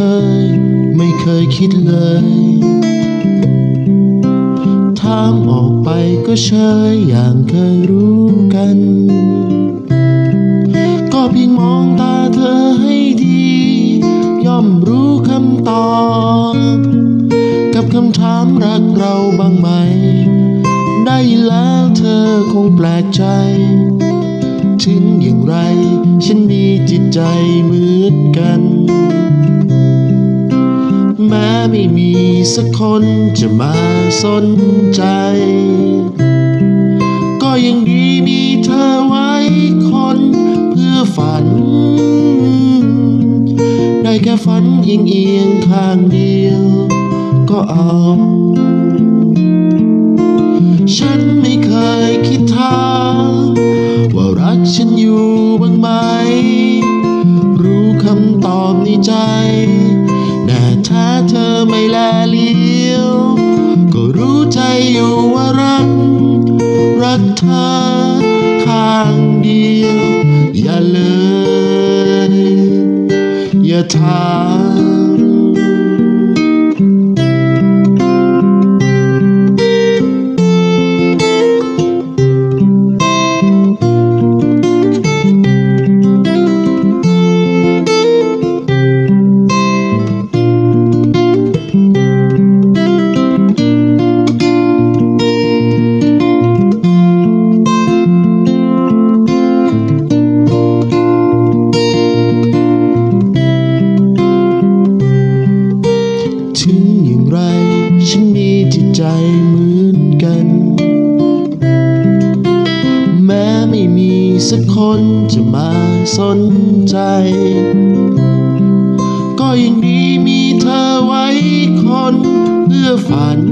ไม่เคยคิดเลยถามออกไปก็เฉยอย่างเคยรู้กันก็เพียงมองตาเธอให้ดีย่อมรู้คำตอบกับคำถามรักเราบ้างไหมได้แล้วเธอคงแปลกใจถึงอย่างไรฉันมีจิตใจเหมือนกันแม้ไม่มีสักคนจะมาสนใจก็ยังดีมีเธอไว้คนเพื่อฝันได้แค่ฝันเอียงข้างเดียวก็เอาฉันไม่เคยคิดถามว่ารักฉันอยู่บ้างไหมรู้คำตอบในใจแต่ถ้าเธอไม่แลเลี้ยวก็รู้ใจอยู่ว่ารักเธอข้างเดียวอย่าเลยอย่าถามถึงอย่างไรฉันมีจิตใจเหมือนกันแม้ไม่มีสักคนจะมาสนใจก็ยังดีมีเธอไว้คนเพื่อฝัน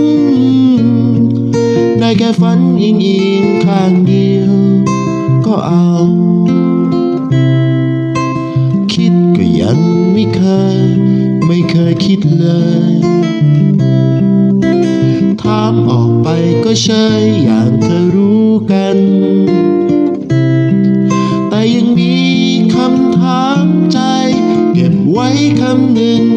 ได้แค่ฝันเอียงข้างเดียวก็เอาคิดก็ยังไม่เคยคิดเลยถามออกไปก็เฉยอย่างเคยรู้กันแต่ยังมีคำถามใจเก็บไว้คำหนึ่ง